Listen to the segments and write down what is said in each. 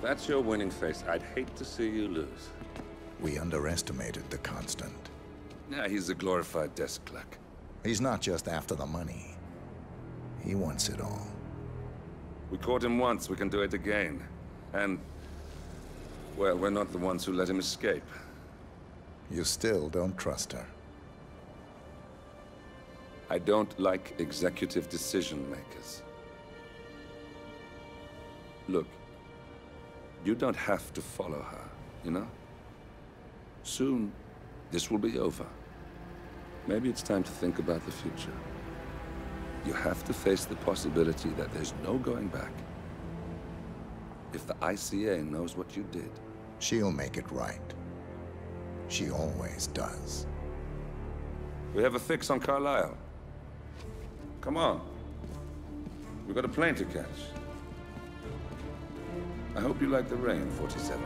That's your winning face. I'd hate to see you lose. We underestimated the Constant. Yeah, he's a glorified desk clerk. He's not just after the money. He wants it all. We caught him once, we can do it again. And, well, we're not the ones who let him escape. You still don't trust her. I don't like executive decision makers. Look, you don't have to follow her, you know? Soon, this will be over. Maybe it's time to think about the future. You have to face the possibility that there's no going back. If the ICA knows what you did... She'll make it right. She always does. We have a fix on Carlisle. Come on. We've got a plane to catch. I hope you like the rain, 47.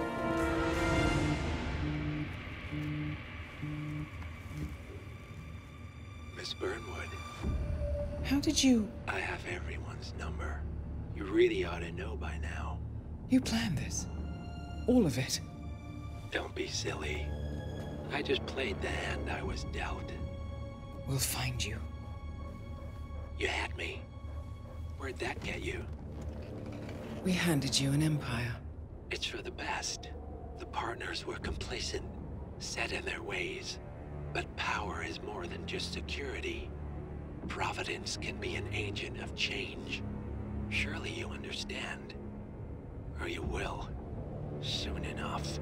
Miss Burnwood. How did you... I have everyone's number. You really ought to know by now. You planned this? All of it? Don't be silly. I just played the hand I was dealt. We'll find you. You had me. Where'd that get you? We handed you an empire. It's for the best. The partners were complacent, set in their ways. But power is more than just security. Providence can be an agent of change. Surely you understand. Or you will. Soon enough.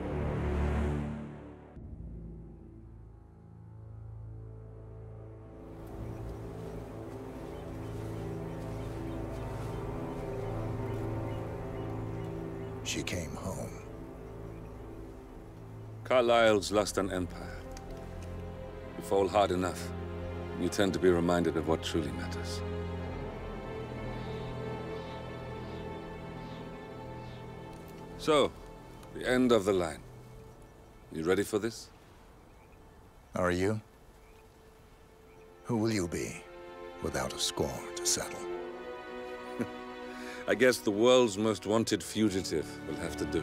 She came home. Carlisle's lost an empire. You fall hard enough, you tend to be reminded of what truly matters. So, the end of the line. You ready for this? Are you? Who will you be, without a score to settle? I guess the world's most wanted fugitive will have to do.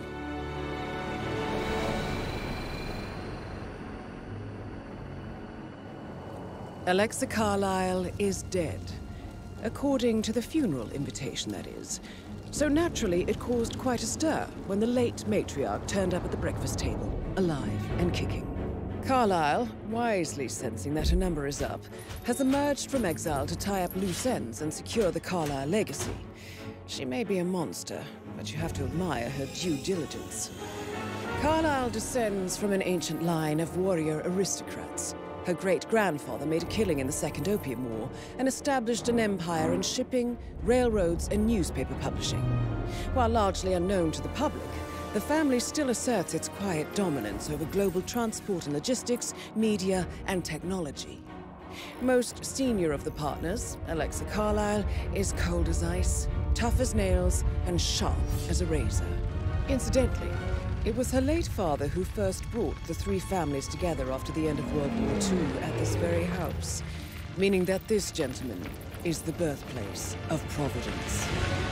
Alexa Carlisle is dead. According to the funeral invitation, that is. So naturally, it caused quite a stir when the late matriarch turned up at the breakfast table, alive and kicking. Carlisle, wisely sensing that her number is up, has emerged from exile to tie up loose ends and secure the Carlisle legacy. She may be a monster, but you have to admire her due diligence. Carlisle descends from an ancient line of warrior aristocrats. Her great-grandfather made a killing in the Second Opium War and established an empire in shipping, railroads, and newspaper publishing. While largely unknown to the public, the family still asserts its quiet dominance over global transport and logistics, media, and technology. Most senior of the partners, Alexa Carlisle, is cold as ice, tough as nails, and sharp as a razor. Incidentally, it was her late father who first brought the three families together after the end of World War II at this very house, meaning that this gentleman is the birthplace of Providence.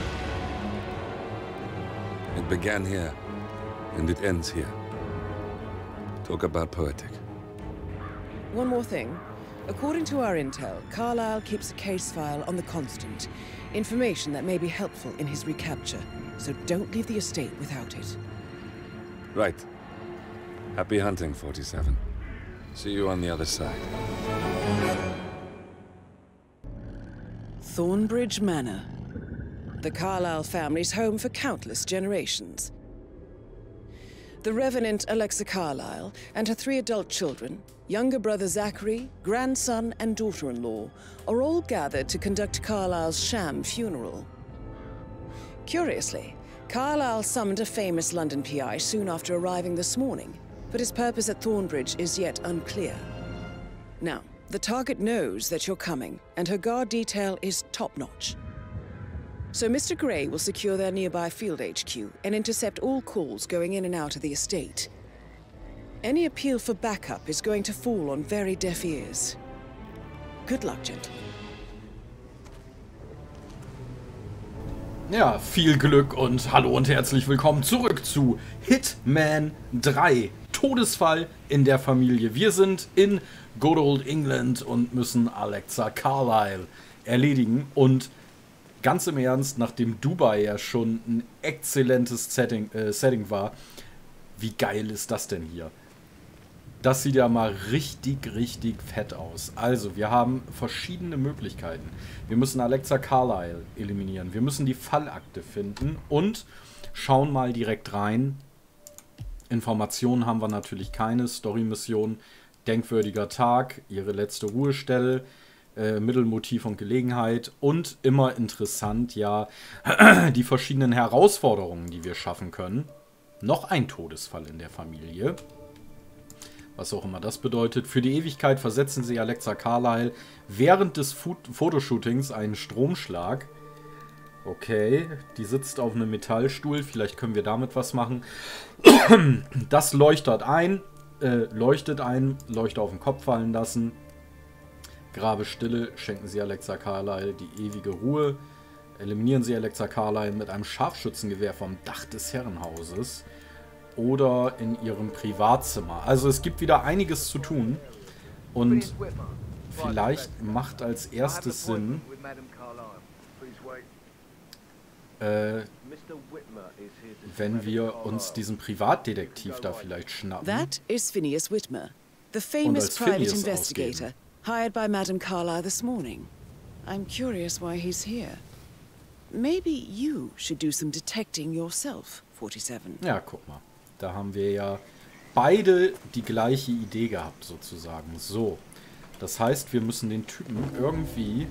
It began here, and it ends here. Talk about poetic. One more thing. According to our intel, Carlisle keeps a case file on the Constant. Information that may be helpful in his recapture, so don't leave the estate without it. Right. Happy hunting, 47. See you on the other side. Thornbridge Manor. The Carlisle family's home for countless generations. The Revenant Alexa Carlisle and her 3 adult children, younger brother Zachary, grandson, and daughter-in-law, are all gathered to conduct Carlisle's sham funeral. Curiously, Carlisle summoned a famous London PI soon after arriving this morning, but his purpose at Thornbridge is yet unclear. Now, the target knows that you're coming, and her guard detail is top-notch. So Mr. Gray will secure their nearby field HQ and intercept all calls going in and out of the estate. Any appeal for backup is going to fall on very deaf ears. Good luck, gentlemen. Ja, viel Glück und hallo und herzlich willkommen zurück zu Hitman 3. Todesfall in der Familie. Wir sind in Good Old England und müssen Alexa Carlyle erledigen. Und ganz im Ernst, nachdem Dubai ja schon ein exzellentes Setting war, wie geil ist das denn hier? Das sieht ja mal richtig, richtig fett aus. Also, wir haben verschiedene Möglichkeiten. Wir müssen Alexa Carlyle eliminieren. Wir müssen die Fallakte finden und schauen mal direkt rein. Informationen haben wir natürlich keine. Story-Mission, denkwürdiger Tag, ihre letzte Ruhestelle, Mittelmotiv und Gelegenheit und immer interessant, ja, die verschiedenen Herausforderungen, die wir schaffen können. Noch ein Todesfall in der Familie. Was auch immer das bedeutet. Für die Ewigkeit versetzen sie Alexa Carlyle während des Fotoshootings einen Stromschlag. Okay, die sitzt auf einem Metallstuhl. Vielleicht können wir damit was machen. Das leuchtet ein, Leuchte auf den Kopf fallen lassen. Grabe Stille, schenken sie Alexa Carlyle die ewige Ruhe. Eliminieren sie Alexa Carlyle mit einem Scharfschützengewehr vom Dach des Herrenhauses. Oder in ihrem Privatzimmer. Also es gibt wieder einiges zu tun. Und vielleicht macht als erstes Sinn, wenn wir uns diesen Privatdetektiv da vielleicht schnappen. That is Phineas Whitmer, the famous private investigator, hired by Madame Carlyle this morning. I'm curious why he's here. Maybe you should do some detecting yourself, 47. Ja, guck mal. Da haben wir ja beide die gleiche Idee gehabt, sozusagen. So, das heißt, wir müssen den Typen irgendwie...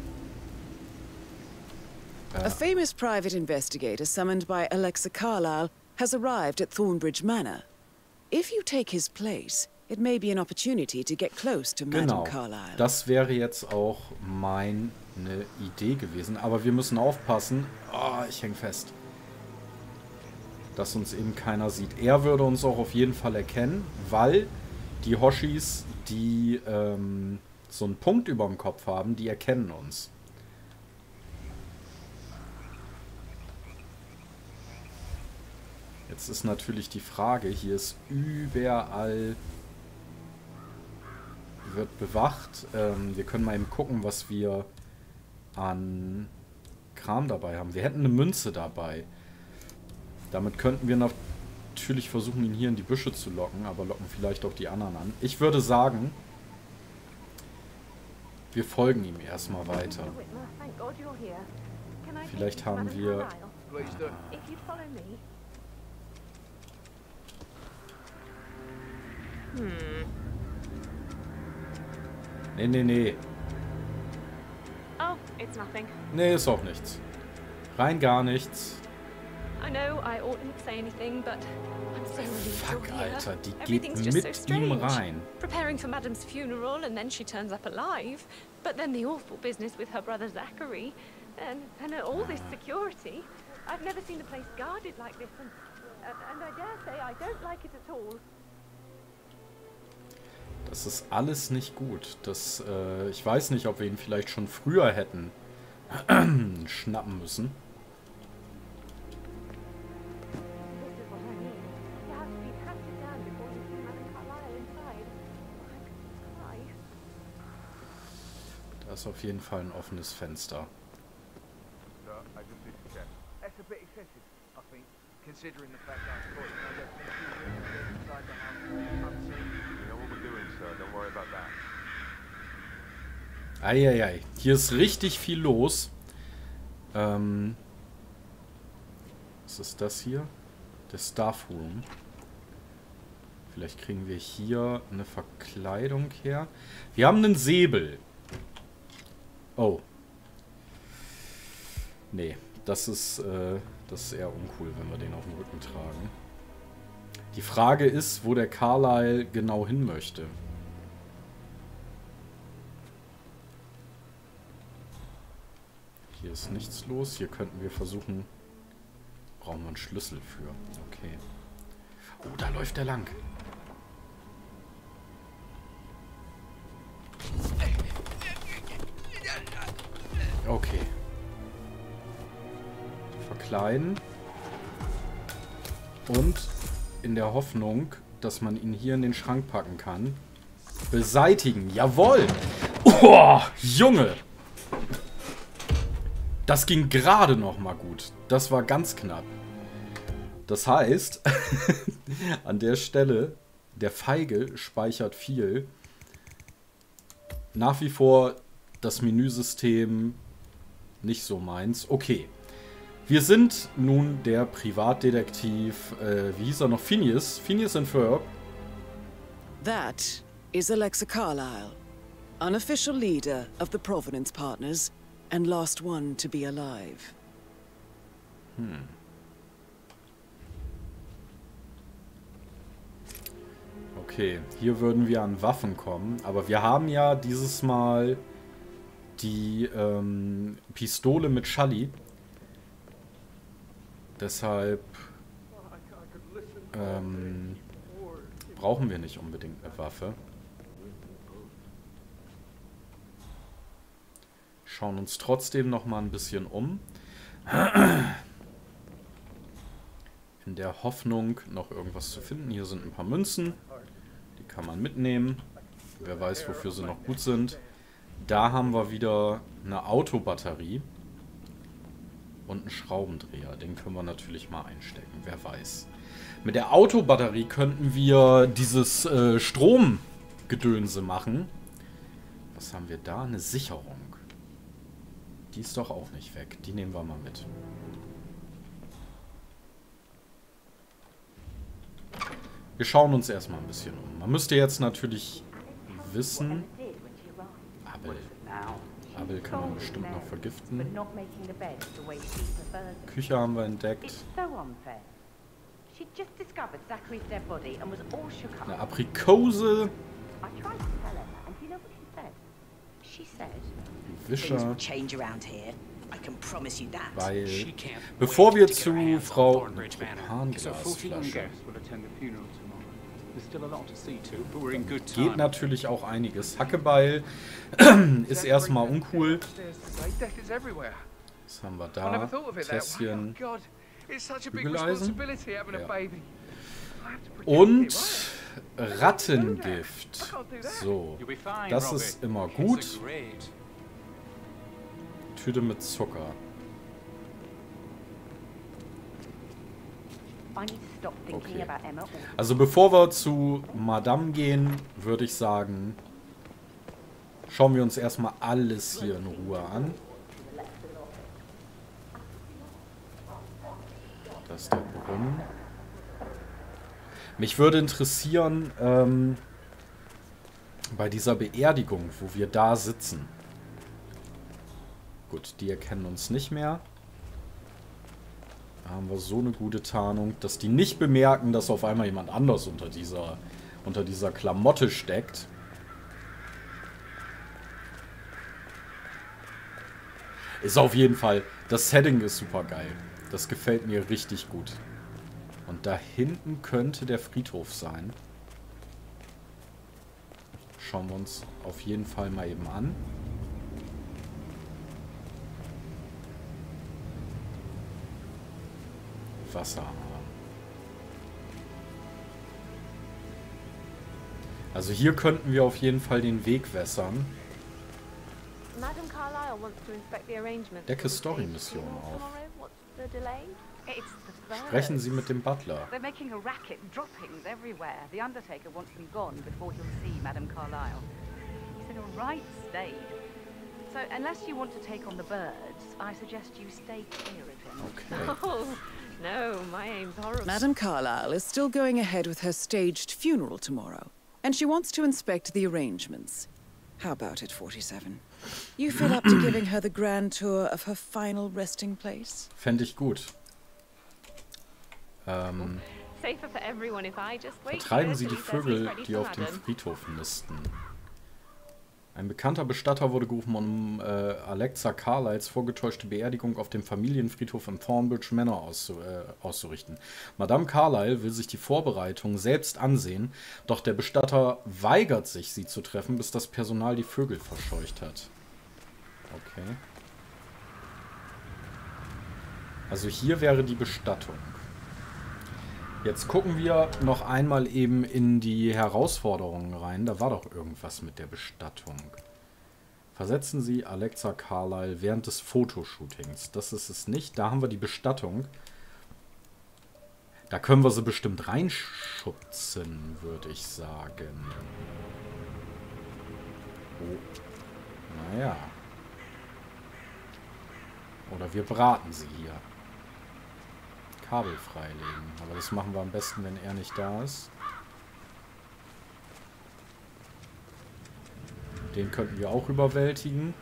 A famous private investigator summoned by Alexa Carlyle has arrived at Thornbridge Manor. If you take his place, it may be an opportunity to get close to Madame Carlyle. Das wäre jetzt auch meine Idee gewesen. Aber wir müssen aufpassen. Oh, ich hänge fest. Dass uns eben keiner sieht. Er würde uns auch auf jeden Fall erkennen, weil die Hoshis, die so einen Punkt über dem Kopf haben, die erkennen uns. Jetzt ist natürlich die Frage, hier ist überall, wird bewacht. Wir können mal eben gucken, was wir an Kram dabei haben. Wir hätten eine Münze dabei. Damit könnten wir natürlich versuchen, ihn hier in die Büsche zu locken, aber locken vielleicht auch die anderen an. Ich würde sagen, wir folgen ihm erstmal weiter. Vielleicht haben wir... Nee. Nee, ist auch nichts. Rein gar nichts. Fuck, Alter, die geht mit ihm rein. Preparing for Madame's funeral and then she turns up alive. But then the awful business with her brother Zachary. And all this security. I've never seen a place guarded like this. And I dare say I don't like it at all. Das ist alles nicht gut. Ich weiß nicht, ob wir ihn vielleicht schon früher hätten schnappen müssen. Da ist auf jeden Fall ein offenes Fenster. Eieiei, hier ist richtig viel los. Was ist das hier? Der Staff Room. Vielleicht kriegen wir hier eine Verkleidung her. Wir haben einen Säbel. Oh. Nee, das ist eher uncool, wenn wir den auf dem Rücken tragen. Die Frage ist, wo der Carlyle genau hin möchte. Hier ist nichts los. Hier könnten wir versuchen... Brauchen wir einen Schlüssel für. Okay. Oh, da läuft er lang. Okay. klein. Und in der Hoffnung, dass man ihn hier in den Schrank packen kann. Beseitigen. Jawohl. Oh, Junge. Das ging gerade noch mal gut. Das war ganz knapp. Das heißt, an der Stelle, der Feige speichert viel. Nach wie vor das Menüsystem nicht so meins. Okay. Wir sind nun der Privatdetektiv, wie hieß er noch? Phineas. Phineas and Ferb. That is Alexa Carlyle, unofficial leader of the Providence Partners and last one to be alive. Okay, hier würden wir an Waffen kommen, aber wir haben ja dieses Mal die Pistole mit Schalli. Deshalb brauchen wir nicht unbedingt eine Waffe. Schauen uns trotzdem noch mal ein bisschen um. In der Hoffnung, noch irgendwas zu finden. Hier sind ein paar Münzen. Die kann man mitnehmen. Wer weiß, wofür sie noch gut sind. Da haben wir wieder eine Autobatterie. Und einen Schraubendreher. Den können wir natürlich mal einstecken. Wer weiß. Mit der Autobatterie könnten wir dieses Stromgedönse machen. Was haben wir da? Eine Sicherung. Die ist doch auch nicht weg. Die nehmen wir mal mit. Wir schauen uns erstmal ein bisschen um. Man müsste jetzt natürlich wissen... Abel kann man bestimmt noch vergiften. Küche haben wir entdeckt. Eine Aprikose. Wischer. Weil, bevor wir zu Frau Propanglasflasche, geht natürlich auch einiges. Hackebeil ist erstmal uncool. Was haben wir da? Tässchen. Bügeleisen. Ja. Und Rattengift. So, das ist immer gut. Tüte mit Zucker. Okay. Also bevor wir zu Madame gehen, würde ich sagen, schauen wir uns erstmal alles hier in Ruhe an. Das ist der Brunnen. Mich würde interessieren, bei dieser Beerdigung, wo wir da sitzen. Gut, die erkennen uns nicht mehr. Da haben wir so eine gute Tarnung, dass die nicht bemerken, dass auf einmal jemand anders unter dieser Klamotte steckt. Ist auf jeden Fall, das Setting ist super geil. Das gefällt mir richtig gut. Und da hinten könnte der Friedhof sein. Schauen wir uns auf jeden Fall mal eben an. Wasser haben. Also hier könnten wir auf jeden Fall den Weg wässern. Decke Story-Mission auf. Sprechen Sie mit dem Butler. So, unless you want to take on the birds, I suggest you stay clear of him. Okay. Oh, no, my aim's horrible. Madame Carlyle is still going ahead with her staged funeral tomorrow, and she wants to inspect the arrangements. How about it, 47? You feel up to giving her the grand tour of her final resting place? Fände ich gut. Safer for everyone if I just wait. Vertreiben Sie die Vögel, die auf dem Friedhof nisten. Ein bekannter Bestatter wurde gerufen, um Alexa Carlyles vorgetäuschte Beerdigung auf dem Familienfriedhof in Thornbridge Manor auszurichten. Madame Carlyle will sich die Vorbereitungen selbst ansehen, doch der Bestatter weigert sich, sie zu treffen, bis das Personal die Vögel verscheucht hat. Okay. Also hier wäre die Bestattung. Jetzt gucken wir noch einmal eben in die Herausforderungen rein. Da war doch irgendwas mit der Bestattung. Versetzen Sie Alexa Carlyle während des Fotoshootings. Das ist es nicht. Da haben wir die Bestattung. Da können wir sie bestimmt reinschubsen, würde ich sagen. Oh. Naja. Oder wir braten sie hier. Kabel freilegen. Aber das machen wir am besten, wenn er nicht da ist. Den könnten wir auch überwältigen.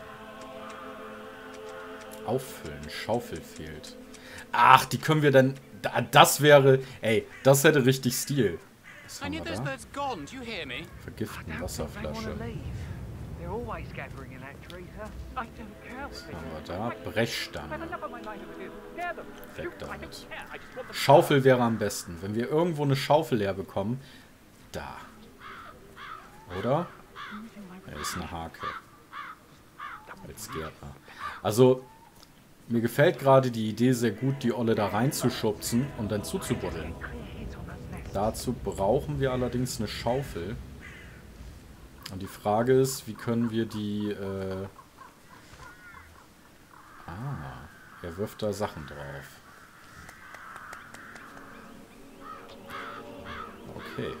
Auffüllen. Schaufel fehlt. Ach, die können wir dann... Das wäre... Ey, das hätte richtig Stil. Was haben wir da? Vergiften Wasserflasche. Was haben wir da? Brechstange. Weg damit. Schaufel wäre am besten. Wenn wir irgendwo eine Schaufel herbekommen. Da. Oder? Da ist eine Hake. Als Gärtner. Also, mir gefällt gerade die Idee sehr gut, die Olle da reinzuschubsen und dann zuzubuddeln. Dazu brauchen wir allerdings eine Schaufel. Und die Frage ist, wie können wir die... er wirft da Sachen drauf. Okay.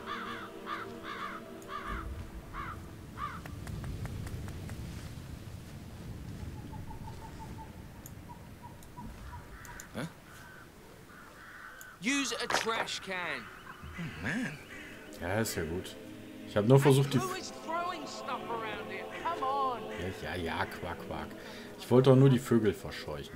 Use a trash can. Oh, man. Ja, ist ja gut. Ich habe nur versucht, die... Who is throwing stuff around here? Come on. Ja, Quack, Quack. Ich wollte doch nur die Vögel verscheuchen.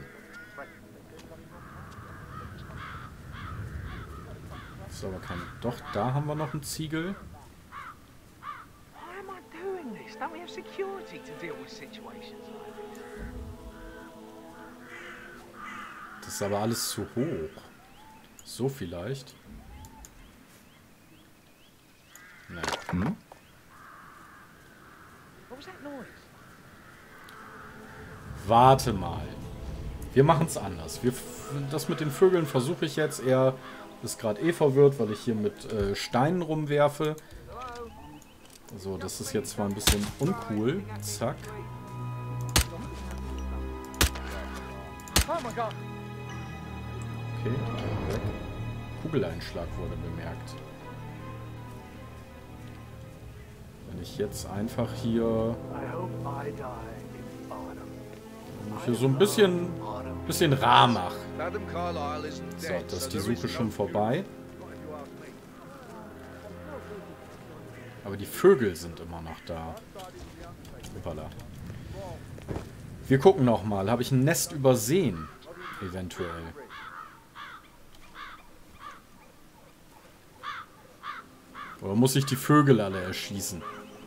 Das ist aber kein... Doch, da haben wir noch einen Ziegel. Why am I doing this? Don't we have security to deal with situations like this? Das ist aber alles zu hoch. So vielleicht. Nein. What was that noise? Warte mal. Wir machen es anders. Das mit den Vögeln versuche ich jetzt. Er ist gerade verwirrt, weil ich hier mit Steinen rumwerfe. So, das ist jetzt zwar ein bisschen uncool. Zack. Oh my god. Okay, die gehen weg. Kugeleinschlag wurde bemerkt. Wenn ich jetzt einfach hier so ein bisschen rar mache. So, das ist die Suche schon vorbei. Aber die Vögel sind immer noch da. Hoppala. Wir gucken nochmal. Habe ich ein Nest übersehen? Eventuell. Oder muss ich die Vögel alle erschießen?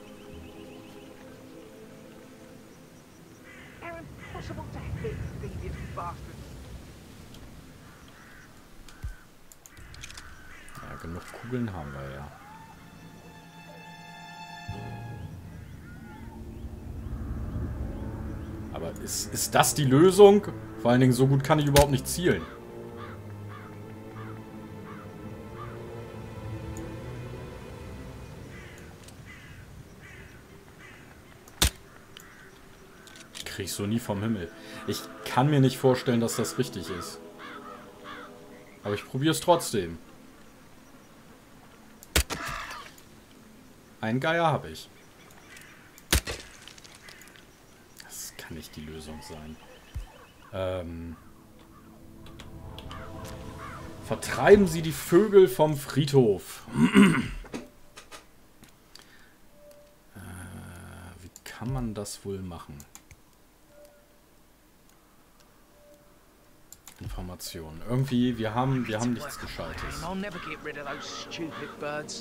Ja, genug Kugeln haben wir ja. Aber ist das die Lösung? Vor allen Dingen, so gut kann ich überhaupt nicht zielen. Krieg ich so nie vom Himmel. Ich kann mir nicht vorstellen, dass das richtig ist. Aber ich probiere es trotzdem. Einen Geier habe ich. Das kann nicht die Lösung sein. Vertreiben Sie die Vögel vom Friedhof. Wie kann man das wohl machen? Informationen. Irgendwie, wir haben nichts Gescheites. I'll never get rid of those stupid birds.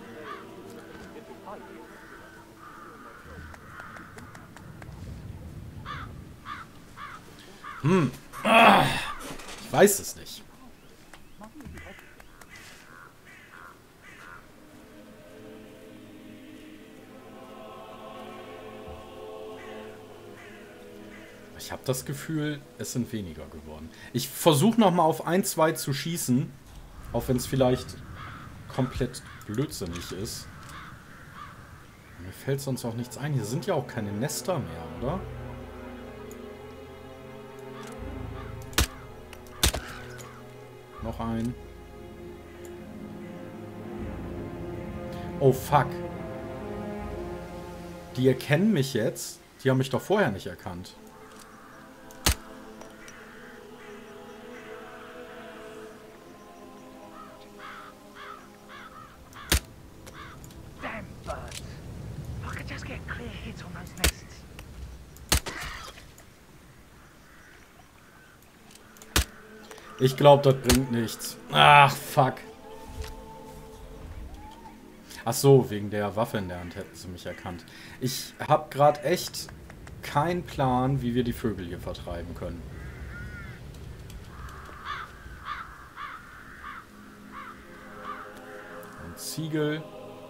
Ich weiß es nicht. Ich habe das Gefühl, es sind weniger geworden. Ich versuche nochmal auf 1, 2 zu schießen. Auch wenn es vielleicht komplett blödsinnig ist. Mir fällt sonst auch nichts ein. Hier sind ja auch keine Nester mehr, oder? Noch ein. Oh, fuck. Die erkennen mich jetzt. Die haben mich doch vorher nicht erkannt. Damn birds. If I could just get a clear hit on those nests. Ich glaube, das bringt nichts. Ach, fuck. Ach so, wegen der Waffe in der Hand hätten sie mich erkannt. Ich habe gerade echt keinen Plan, wie wir die Vögel hier vertreiben können. Ein Ziegel.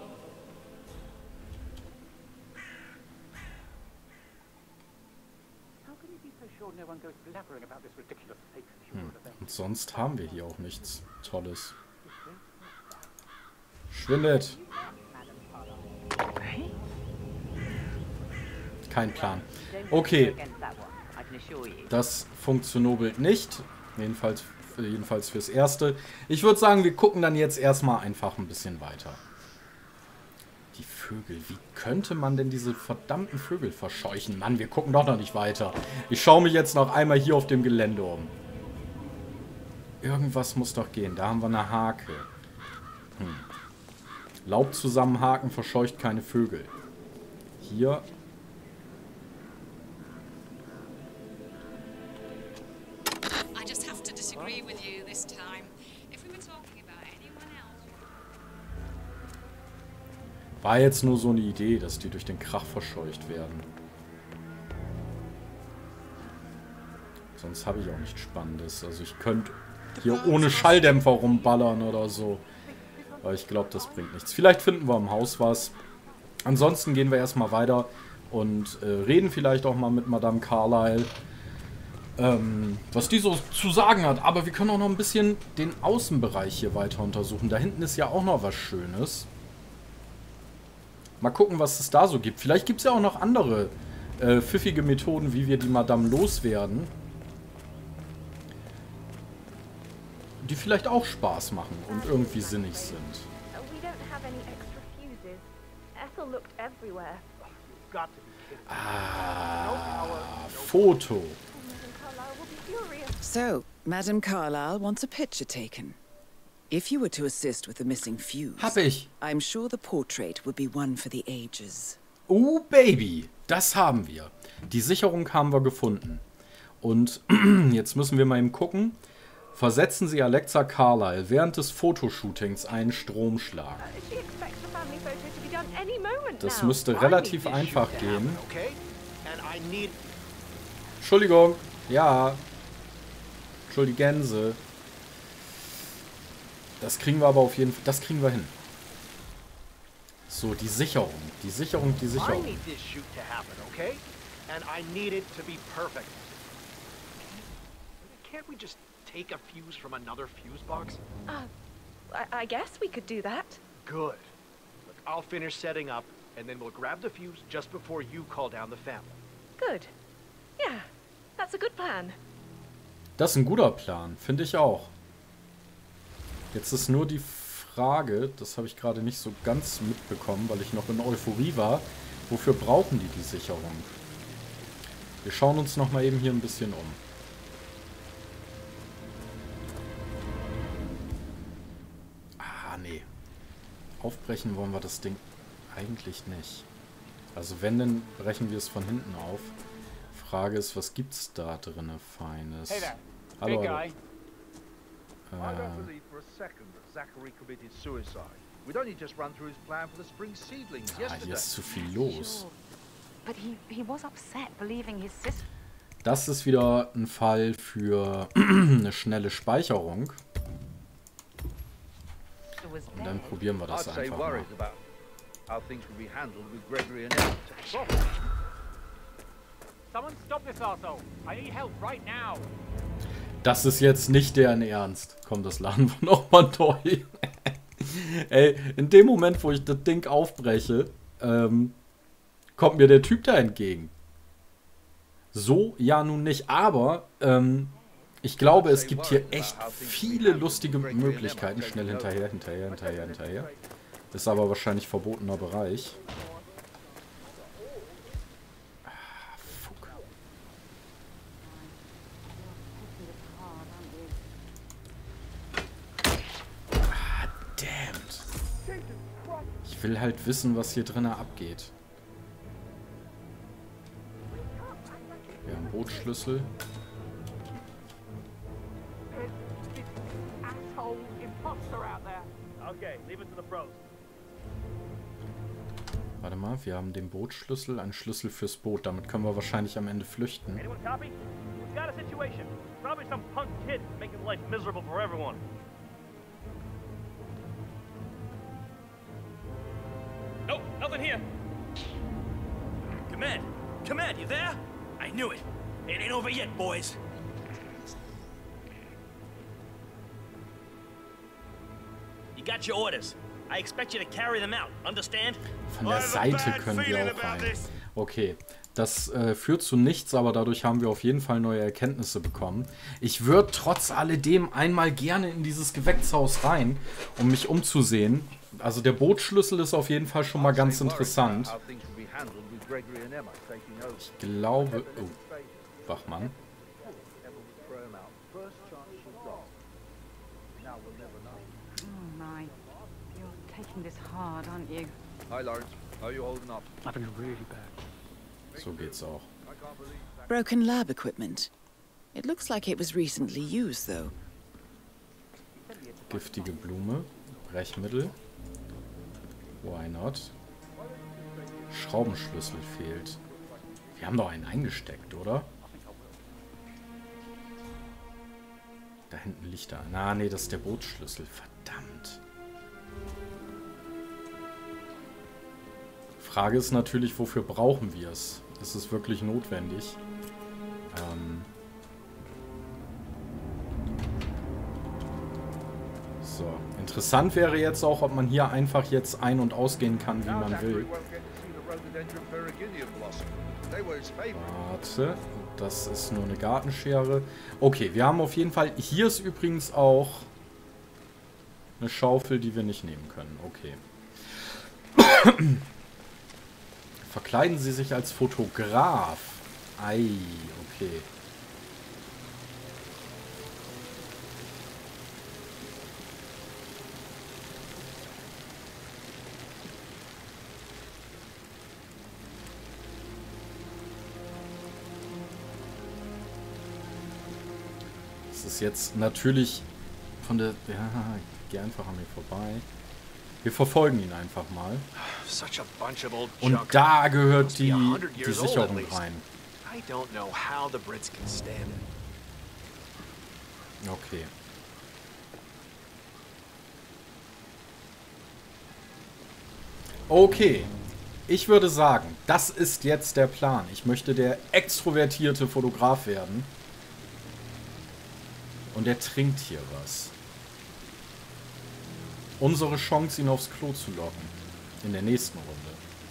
Und sonst haben wir hier auch nichts Tolles. Schwindet. Kein Plan. Okay. Das funktioniert nicht. Jedenfalls fürs Erste. Ich würde sagen, wir gucken dann jetzt erstmal einfach ein bisschen weiter. Die Vögel. Wie könnte man denn diese verdammten Vögel verscheuchen? Mann, wir gucken doch noch nicht weiter. Ich schaue mich jetzt noch einmal hier auf dem Gelände um. Irgendwas muss doch gehen. Da haben wir eine Hake. Laub zusammenhaken verscheucht keine Vögel. Hier. War jetzt nur so eine Idee, dass die durch den Krach verscheucht werden. Sonst habe ich auch nichts Spannendes. Also ich könnte hier ohne Schalldämpfer rumballern oder so. Aber ich glaube, das bringt nichts. Vielleicht finden wir im Haus was. Ansonsten gehen wir erstmal weiter und reden vielleicht auch mal mit Madame Carlyle, was die so zu sagen hat. Aber wir können auch noch ein bisschen den Außenbereich hier weiter untersuchen. Da hinten ist ja auch noch was Schönes. Mal gucken, was es da so gibt. Vielleicht gibt es ja auch noch andere pfiffige Methoden, wie wir die Madame loswerden. Die vielleicht auch Spaß machen und irgendwie sinnig sind. Ah, Foto. So, Madame Carlyle wants a picture taken. If you were to assist with the missing fuse, Hab ich. I'm sure the portrait would be one for the ages. Oh, Baby. Das haben wir. Die Sicherung haben wir gefunden. Und jetzt müssen wir mal eben gucken. Versetzen Sie Alexa Carlyle während des Fotoshootings einen Stromschlag. Das müsste relativ einfach gehen. Entschuldigung. Ja. Entschuldigense. Das kriegen wir aber auf jeden Fall. Das kriegen wir hin. So, die Sicherung. Die Sicherung, die Sicherung. Take a fuse from another fuse box? I guess we could do that. Good. Look, I'll finish setting up, and then we'll grab the fuse just before you call down the family. Good. Yeah, that's a good plan. Das ist ein guter Plan, finde ich auch. Jetzt ist nur die Frage, das habe ich gerade nicht so ganz mitbekommen, weil ich noch in Euphorie war. Wofür brauchen die Sicherung? Wir schauen uns noch mal eben hier ein bisschen um. Nee. Aufbrechen wollen wir das Ding eigentlich nicht. Also wenn, dann brechen wir es von hinten auf. Frage ist, was gibt's da drinne Feines? Hey there. Hallo, Big hallo. guy. I don't believe for a second that Zachary committed suicide. We'd only just run through his plan for the spring seedlings yesterday. Hier ist zu viel los. But he was upset believing his sister. Das ist wieder ein Fall für eine schnelle Speicherung. Und dann probieren wir das einfach mal. Das ist jetzt nicht deren Ernst. Komm, das laden wir nochmal neu. Ey, in dem Moment, wo ich das Ding aufbreche, kommt mir der Typ da entgegen. So ja nun nicht, aber ich glaube, es gibt hier echt viele lustige Möglichkeiten. Schnell hinterher. Ist aber wahrscheinlich verbotener Bereich. Fuck. Damned. Ich will halt wissen, was hier drinnen abgeht. Wir haben Bootsschlüssel. Warte mal, wir haben den Bootsschlüssel, einen Schlüssel fürs Boot. Damit können wir wahrscheinlich am Ende flüchten. Nope, nothing here. Command, Command, you there? I knew it. It ain't over yet, boys. You got your orders. I expect you to carry them out. Understand? Von der Seite können wir auch rein. Okay, das führt zu nichts, aber dadurch haben wir auf jeden Fall neue Erkenntnisse bekommen. Ich würde trotz alledem einmal gerne in dieses Gewächshaus rein, um mich umzusehen. Also der Bootsschlüssel ist auf jeden Fall schon mal ganz interessant. Ich glaube... Oh, Wachmann. So geht's auch. Broken lab equipment. It looks like it was recently used, though. Giftige Blume. Brechmittel. Why not? Schraubenschlüssel fehlt. Wir haben doch einen eingesteckt, oder? Da hinten liegt er. Na, nee, das ist der Bootsschlüssel. Verdammt. Frage ist natürlich, wofür brauchen wir es? Ist es wirklich notwendig? So. Interessant wäre jetzt auch, ob man hier einfach jetzt ein- und ausgehen kann, wie man will. Warte, das ist nur eine Gartenschere. Okay, wir haben auf jeden Fall... Hier ist übrigens auch eine Schaufel, die wir nicht nehmen können. Okay. Verkleiden Sie sich als Fotograf. Ei, okay. Das ist jetzt natürlich von der... Ja, geh einfach an mir vorbei. Wir verfolgen ihn einfach mal. Und da gehört die Sicherung rein. Okay. Okay. Ich würde sagen, das ist jetzt der Plan. Ich möchte der extrovertierte Fotograf werden. Und er trinkt hier was. Unsere Chance, ihn aufs Klo zu locken. In der nächsten Runde.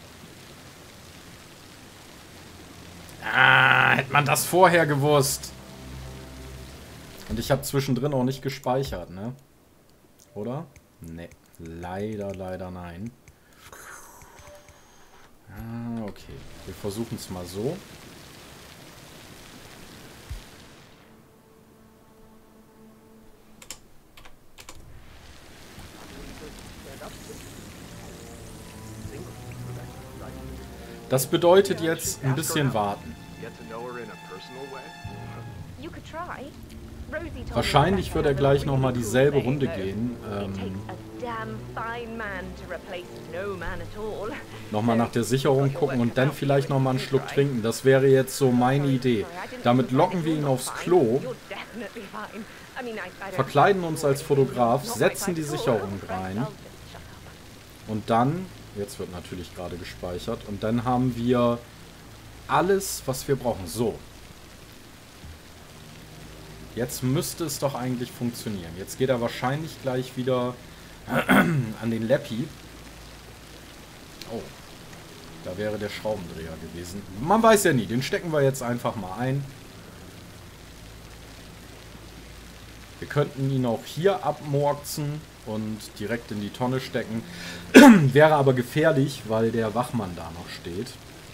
Ah, hätte man das vorher gewusst. Und ich habe zwischendrin auch nicht gespeichert, ne? Oder? Ne, leider, leider nein. Ah, okay. Wir versuchen es mal so. Das bedeutet jetzt ein bisschen warten. Wahrscheinlich wird er gleich nochmal dieselbe Runde gehen. Nochmal nach der Sicherung gucken und dann vielleicht nochmal einen Schluck trinken. Das wäre jetzt so meine Idee. Damit locken wir ihn aufs Klo. Verkleiden uns als Fotograf, setzen die Sicherung rein. Und dann... Jetzt wird natürlich gerade gespeichert. Und dann haben wir alles, was wir brauchen. So. Jetzt müsste es doch eigentlich funktionieren. Jetzt geht er wahrscheinlich gleich wieder an den Leppi. Oh. Da wäre der Schraubendreher gewesen. Man weiß ja nie. Den stecken wir jetzt einfach mal ein. Wir könnten ihn auch hier abmurksen und direkt in die Tonne stecken. Wäre aber gefährlich, weil der Wachmann da noch steht.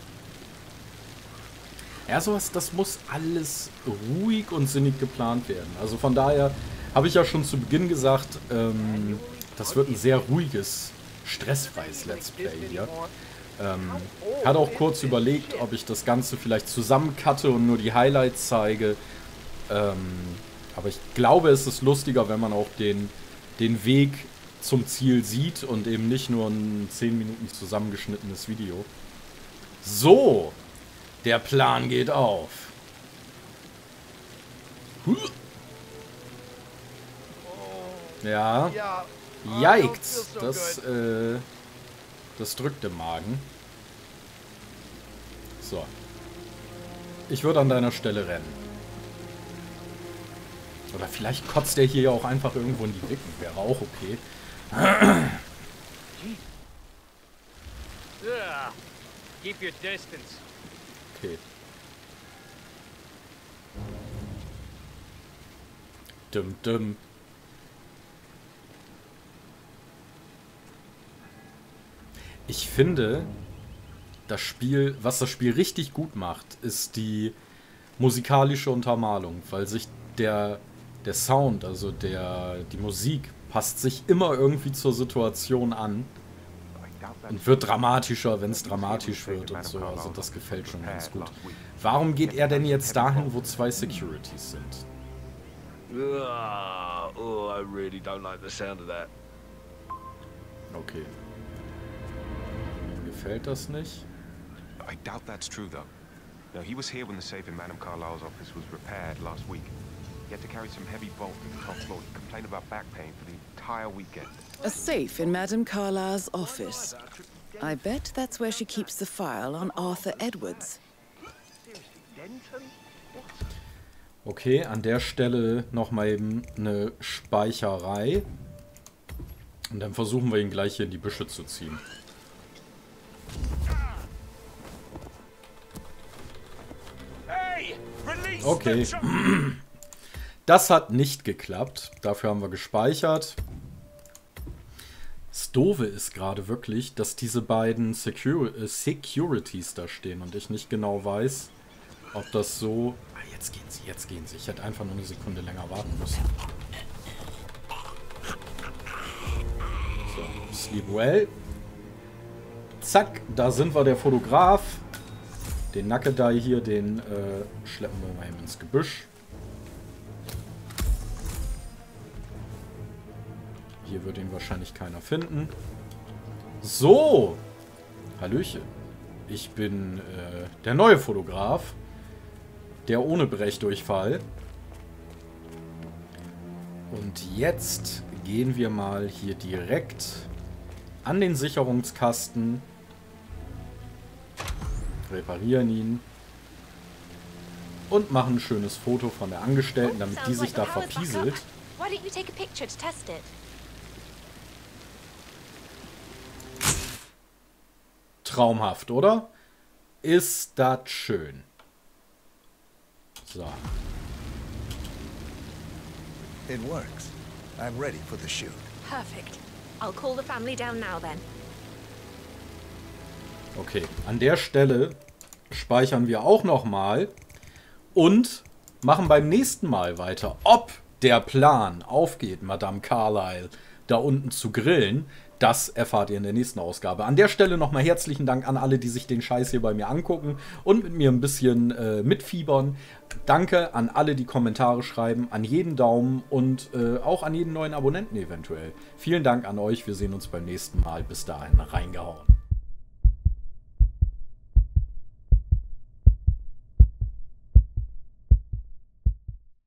Ja, sowas, das muss alles ruhig und sinnig geplant werden. Also von daher habe ich ja schon zu Beginn gesagt, das wird ein sehr ruhiges, stressfreies Let's Play hier. Hatte auch kurz überlegt, ob ich das Ganze vielleicht zusammencutte und nur die Highlights zeige. Aber ich glaube, es ist lustiger, wenn man auch den Weg zum Ziel sieht und eben nicht nur ein 10 Minuten zusammengeschnittenes Video. So, der Plan geht auf. Ja, yikes, das drückt im Magen. So. Ich würde an deiner Stelle rennen. Oder vielleicht kotzt der hier ja auch einfach irgendwo in die Wicken. Wäre auch okay. Keep your distance. Okay. Dum dum. Ich finde, was das Spiel richtig gut macht, ist die musikalische Untermalung, weil sich der Sound, also die Musik, passt sich immer irgendwie zur Situation an und wird dramatischer, wenn es dramatisch wird und so. Also das gefällt schon ganz gut. Warum geht er denn jetzt dahin, wo 2 Securities sind? Oh, I really don't like the sound of that. Okay. Mir gefällt das nicht. I doubt that's true, though. No, he was here when the safe in Madame Carlyle's office was repaired last week. He had to carry some heavy bolt to the top floor. He complained about back pain for the entire weekend. A safe in Madame Carlyle's office. I bet that's where she keeps the file on Arthur Edwards. Okay, an der Stelle nochmal eben eine Speicherei. Und dann versuchen wir ihn gleich hier in die Büsche zu ziehen. Okay. Das hat nicht geklappt. Dafür haben wir gespeichert. Das Doofe ist gerade wirklich, dass diese beiden Securities da stehen und ich nicht genau weiß, ob das so... Ah, jetzt gehen sie. Ich hätte einfach nur eine Sekunde länger warten müssen. So, sleep well. Zack, da sind wir, der Fotograf. Den Nackedei hier, den schleppen wir mal eben ins Gebüsch. Hier wird ihn wahrscheinlich keiner finden. So! Hallöchen. Ich bin der neue Fotograf. Der ohne Brechdurchfall. Und jetzt gehen wir mal hier direkt an den Sicherungskasten. Reparieren ihn. Und machen ein schönes Foto von der Angestellten, damit die sich da verpieselt. Traumhaft, oder? Ist das schön. So. It works. I'm ready for the shoot. Perfect. I'll call the family down now then. Okay, an der Stelle speichern wir auch nochmal und machen beim nächsten Mal weiter. Ob der Plan aufgeht, Madame Carlyle da unten zu grillen, das erfahrt ihr in der nächsten Ausgabe. An der Stelle nochmal herzlichen Dank an alle, die sich den Scheiß hier bei mir angucken und mit mir ein bisschen mitfiebern. Danke an alle, die Kommentare schreiben, an jeden Daumen und auch an jeden neuen Abonnenten eventuell. Vielen Dank an euch, wir sehen uns beim nächsten Mal. Bis dahin, reingehauen.